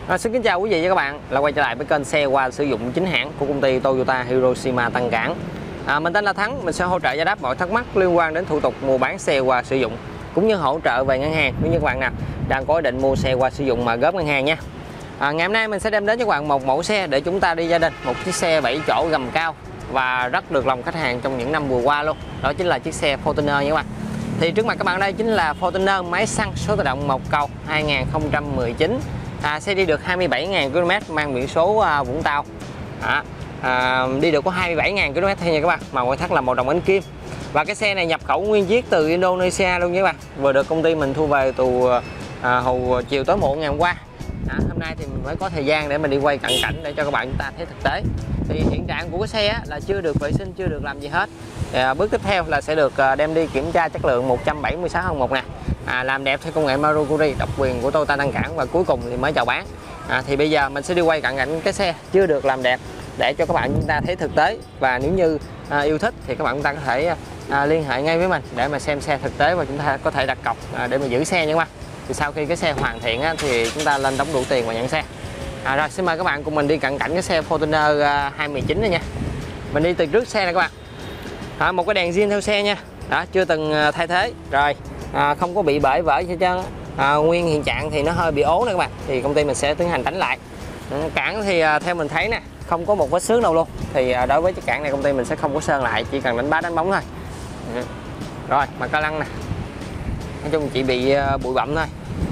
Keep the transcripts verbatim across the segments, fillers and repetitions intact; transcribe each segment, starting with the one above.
À, xin kính chào quý vị và các bạn, là quay trở lại với kênh xe qua sử dụng chính hãng của công ty Toyota Hiroshima Tân Cảng. À, mình tên là Thắng, mình sẽ hỗ trợ giải đáp mọi thắc mắc liên quan đến thủ tục mua bán xe qua sử dụng, cũng như hỗ trợ về ngân hàng nếu như các bạn nào đang có ý định mua xe qua sử dụng mà góp ngân hàng nha. À, ngày hôm nay mình sẽ đem đến cho các bạn một mẫu xe để chúng ta đi gia đình, một chiếc xe bảy chỗ gầm cao và rất được lòng khách hàng trong những năm vừa qua luôn. Đó chính là chiếc xe Fortuner nha các bạn. Thì trước mặt các bạn đây chính là Fortuner máy xăng số tự động một cầu hai nghìn không trăm mười chín. À, xe đi được hai mươi bảy nghìn ki lô mét, mang biển số à, Vũng Tàu. À, à, đi được có hai mươi bảy nghìn ki lô mét thôi nha các bạn. Màu ngoại thất là màu đồng ánh kim. Và cái xe này nhập khẩu nguyên chiếc từ Indonesia luôn nha các bạn. Vừa được công ty mình thu về từ à, hồi chiều tối muộn ngày hôm qua. À, hôm nay thì mình mới có thời gian để mình đi quay cận cảnh để cho các bạn chúng ta thấy thực tế. Thì hiện trạng của cái xe á, là chưa được vệ sinh, chưa được làm gì hết. À, bước tiếp theo là sẽ được à, đem đi kiểm tra chất lượng một trăm bảy mươi sáu hàng một nè. À, làm đẹp theo công nghệ Marukuri độc quyền của Toyota Tân Cảng, và cuối cùng thì mới chào bán. À, thì bây giờ mình sẽ đi quay cận cảnh cái xe chưa được làm đẹp để cho các bạn chúng ta thấy thực tế, và nếu như à, yêu thích thì các bạn chúng ta có thể à, liên hệ ngay với mình để mà xem xe thực tế, và chúng ta có thể đặt cọc à, để mà giữ xe nha các bạn. Thì sau khi cái xe hoàn thiện á, thì chúng ta lên đóng đủ tiền và nhận xe. À, rồi xin mời các bạn cùng mình đi cận cảnh cái xe Fortuner à, hai mươi chín này nha. Mình đi từ trước xe này các bạn. À, một cái đèn zin theo xe nha. Đó, chưa từng thay thế. Rồi à, không có bị bể vỡ gì hết trơn. À, nguyên hiện trạng thì nó hơi bị ố nè các bạn, thì công ty mình sẽ tiến hành đánh lại. Cản thì à, theo mình thấy nè, không có một vết xước đâu luôn. Thì à, đối với chiếc cản này công ty mình sẽ không có sơn lại, chỉ cần đánh bát đánh bóng thôi. Rồi mặt ca lăng nè, nói chung chỉ bị uh, bụi bặm thôi.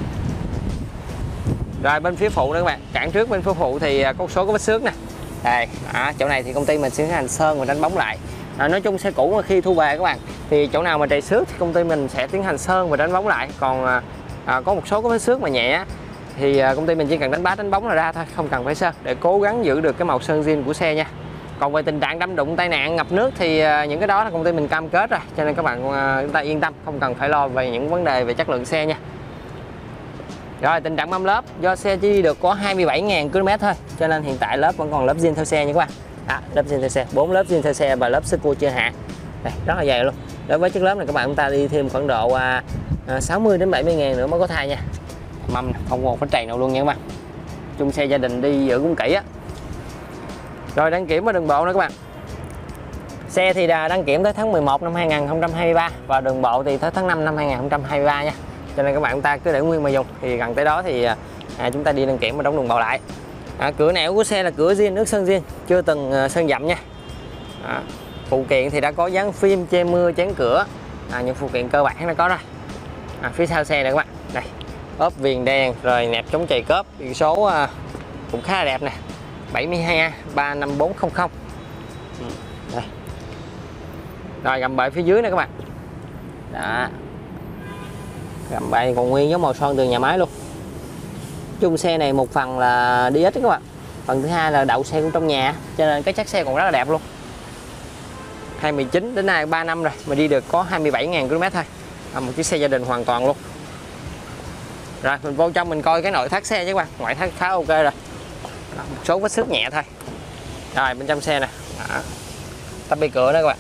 Rồi bên phía phụ nữa các bạn, cản trước bên phía phụ thì uh, có một số có vết xước nè. Đây, à, chỗ này thì công ty mình sẽ tiến hành sơn và đánh bóng lại. À, nói chung xe cũ mà khi thu về các bạn, thì chỗ nào mà trầy xước thì công ty mình sẽ tiến hành sơn và đánh bóng lại. Còn uh, à, có một số có vết xước mà nhẹ thì uh, công ty mình chỉ cần đánh bát đánh bóng là ra thôi, không cần phải sơn, để cố gắng giữ được cái màu sơn zin của xe nha. Còn về tình trạng đâm đụng, tai nạn, ngập nước thì những cái đó là công ty mình cam kết rồi, cho nên các bạn chúng ta yên tâm, không cần phải lo về những vấn đề về chất lượng xe nha. Rồi tình trạng mâm lớp, do xe chỉ đi được có hai mươi bảy nghìn ki lô mét thôi, cho nên hiện tại lớp vẫn còn lớp zin theo xe nha các bạn. À, lớp zin theo xe, bốn lớp zin theo xe và lớp xích vô chưa hạ. Đây, rất là dày luôn. Đối với chiếc lớp này các bạn chúng ta đi thêm khoảng độ à, sáu mươi đến bảy mươi ngàn nữa mới có thay nha. Mâm không còn vết trầy nào luôn nha các bạn. Chung xe gia đình đi giữ cũng kỹ á. Rồi đăng kiểm và đường bộ nữa các bạn. Xe thì đã đăng kiểm tới tháng mười một năm hai nghìn không trăm hai mươi ba, và đường bộ thì tới tháng năm năm hai nghìn không trăm hai mươi ba nha. Cho nên các bạn chúng ta cứ để nguyên mà dùng, thì gần tới đó thì à, chúng ta đi đăng kiểm và đóng đường bộ lại. À, cửa nẻo của xe là cửa zin, nước sơn zin, chưa từng uh, sơn dặm nha. À, phụ kiện thì đã có dán phim che mưa chắn cửa, à, những phụ kiện cơ bản đã có rồi. À, phía sau xe này các bạn, đây ốp viền đèn, rồi nẹp chống chày cớp, biển số uh, cũng khá là đẹp nè, bảy mươi hai A ba năm bốn không không. Đây. Rồi gầm bệ phía dưới này các bạn. Đó. Gầm bệ còn nguyên giống màu son từ nhà máy luôn. Chung xe này một phần là đi ít các bạn, phần thứ hai là đậu xe cũng trong nhà, cho nên cái chất xe còn rất là đẹp luôn. hai mươi chín đến nay ba năm rồi mà đi được có hai mươi bảy nghìn ki lô mét thôi. À, một chiếc xe gia đình hoàn toàn luôn. Rồi mình vô trong mình coi cái nội thất xe chứ các bạn, ngoại thất khá ok rồi. Đó, một số vết xước nhẹ thôi. Rồi bên trong xe nè, tắp bi cửa đó các bạn.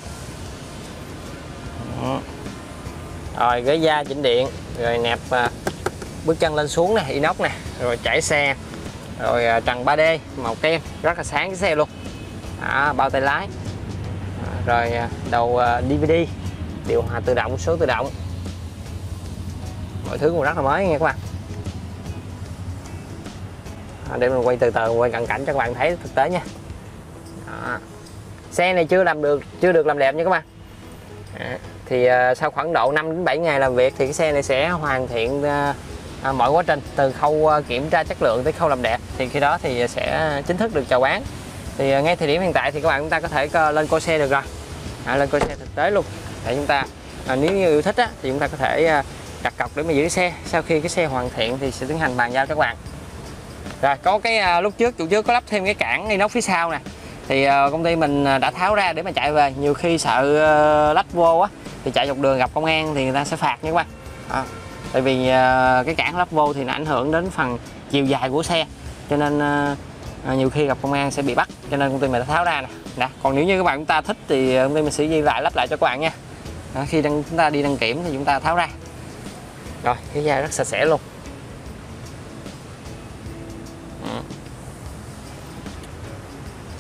Đó. Rồi ghế da chỉnh điện, rồi nẹp uh, bước chân lên xuống nè, inox nè, rồi chảy xe, rồi uh, trần ba D màu kem, rất là sáng cái xe luôn. Đó, bao tay lái, à, rồi uh, đầu uh, đê vê đê, điều hòa tự động, số tự động, mọi thứ cũng rất là mới nha các bạn. À, để mình quay từ từ, quay cận cảnh cho các bạn thấy thực tế nha. Đó. Xe này chưa làm được, chưa được làm đẹp nha các bạn. À, thì uh, sau khoảng độ năm đến bảy ngày làm việc thì cái xe này sẽ hoàn thiện uh, uh, mọi quá trình từ khâu uh, kiểm tra chất lượng tới khâu làm đẹp, thì khi đó thì sẽ chính thức được chào bán. Thì uh, ngay thời điểm hiện tại thì các bạn chúng ta có thể uh, lên coi xe được rồi, à, lên coi xe thực tế luôn để chúng ta uh, nếu như yêu thích á, thì chúng ta có thể uh, đặt cọc để mà giữ xe. Sau khi cái xe hoàn thiện thì sẽ tiến hành bàn giao cho các bạn. Rồi có cái uh, lúc trước chủ trước có lắp thêm cái cản inox phía sau nè, thì uh, công ty mình đã tháo ra để mà chạy về. Nhiều khi sợ uh, lắp vô á thì chạy dọc đường gặp công an thì người ta sẽ phạt nha các bạn. À, tại vì uh, cái cản lắp vô thì nó ảnh hưởng đến phần chiều dài của xe, cho nên uh, nhiều khi gặp công an sẽ bị bắt, cho nên công ty mình đã tháo ra nè. Nè, còn nếu như các bạn chúng ta thích thì công ty mình sẽ ghi lại lắp lại cho các bạn nha. À, khi đăng, chúng ta đi đăng kiểm thì chúng ta tháo ra. Rồi cái da rất sạch sẽ luôn.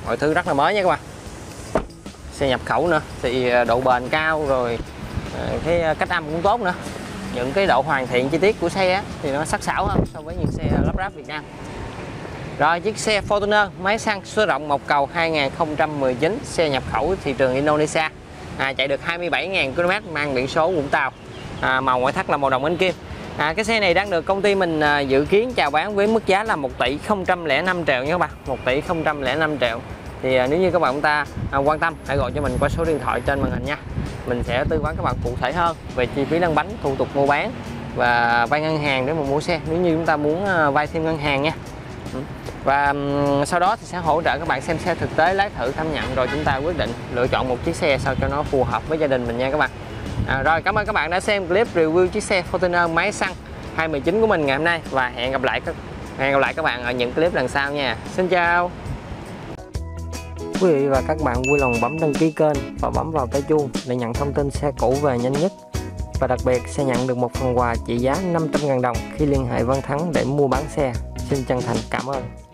mọi thứ rất là mới nha các bạn. Xe nhập khẩu nữa thì độ bền cao, rồi cái cách âm cũng tốt nữa. Những cái độ hoàn thiện chi tiết của xe thì nó sắc sảo hơn so với những xe lắp ráp Việt Nam. Rồi chiếc xe Fortuner máy xăng số rộng một cầu hai nghìn không trăm mười chín, xe nhập khẩu thị trường Indonesia, à, chạy được hai mươi bảy nghìn ki lô mét, mang biển số Vũng Tàu, à, màu ngoại thất là màu đồng ánh kim. À, cái xe này đang được công ty mình à, dự kiến chào bán với mức giá là một tỷ không trăm lẻ năm triệu nha các bạn, một tỷ không trăm lẻ năm triệu. Thì à, nếu như các bạn chúng ta à, quan tâm, hãy gọi cho mình qua số điện thoại trên màn hình nha. Mình sẽ tư vấn các bạn cụ thể hơn về chi phí lăn bánh, thủ tục mua bán và vay ngân hàng để mà mua xe nếu như chúng ta muốn à, vay thêm ngân hàng nha. Và um, sau đó thì sẽ hỗ trợ các bạn xem xe thực tế, lái thử, cảm nhận, rồi chúng ta quyết định lựa chọn một chiếc xe sao cho nó phù hợp với gia đình mình nha các bạn. À, rồi cảm ơn các bạn đã xem clip review chiếc xe Fortuner máy xăng hai mười chín của mình ngày hôm nay, và hẹn gặp lại các hẹn gặp lại các bạn ở những clip lần sau nha. Xin chào. Quý vị và các bạn vui lòng bấm đăng ký kênh và bấm vào cái chuông để nhận thông tin xe cũ về nhanh nhất. Và đặc biệt sẽ nhận được một phần quà trị giá năm trăm ngàn đồng khi liên hệ Văn Thắng để mua bán xe. Xin chân thành cảm ơn.